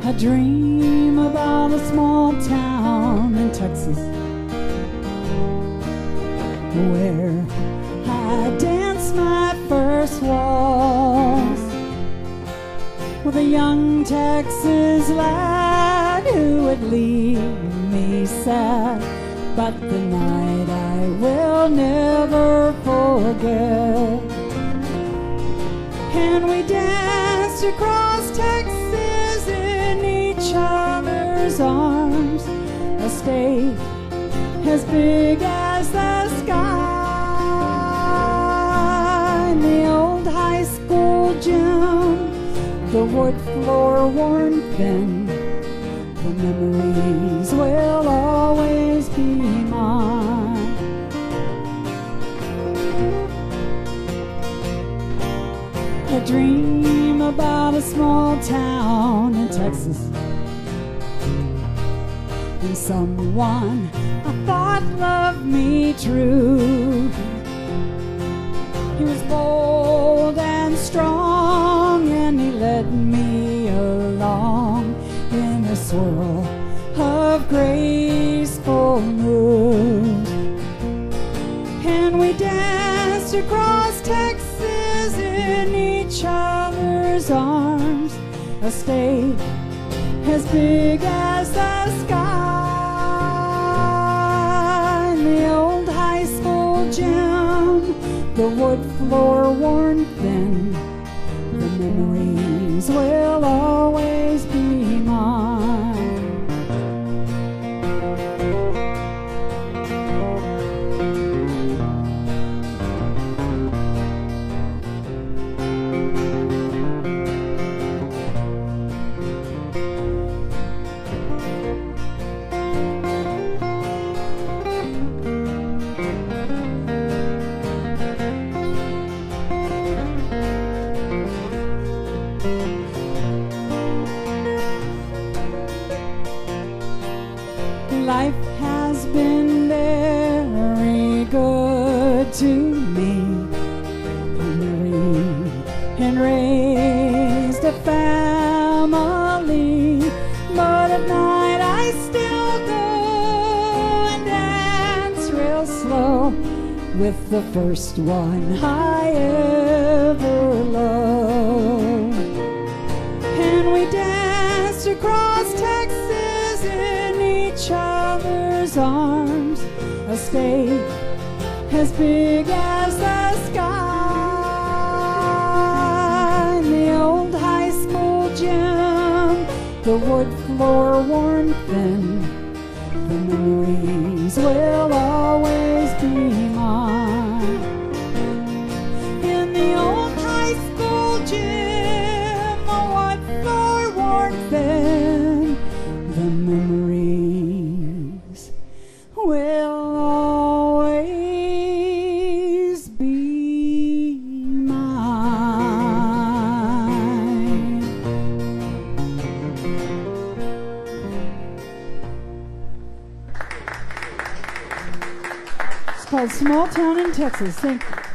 I dream about a small town in Texas where I danced my first waltz with a young Texas lad who would leave me sad, but the night I will never forget. And we danced across Texas in each other's arms, a state as big as the sky. In the old high school gym, the wood floor worn thin, the memories will always be mine. I dream about a small town in Texas and someone I thought loved me true. He was bold and strong, and he led me along in a swirl of graceful moves. And we danced across Texas in each other's arms, a state as big as the sky. In the old high school gym, the wood floor worn thin, the memories will always be mine. Life has been very good to me. I married and raised a family, but at night I still go and dance real slow with the first one I ever loved. And we danced across Texas in each other's arms, a state as big as the sky. In the old high school gym, the wood floor worn thin, the memories will always be mine. In the old high school gym, the wood floor worn thin, the memories will always be mine. It's called Small Town in Texas. Thank you.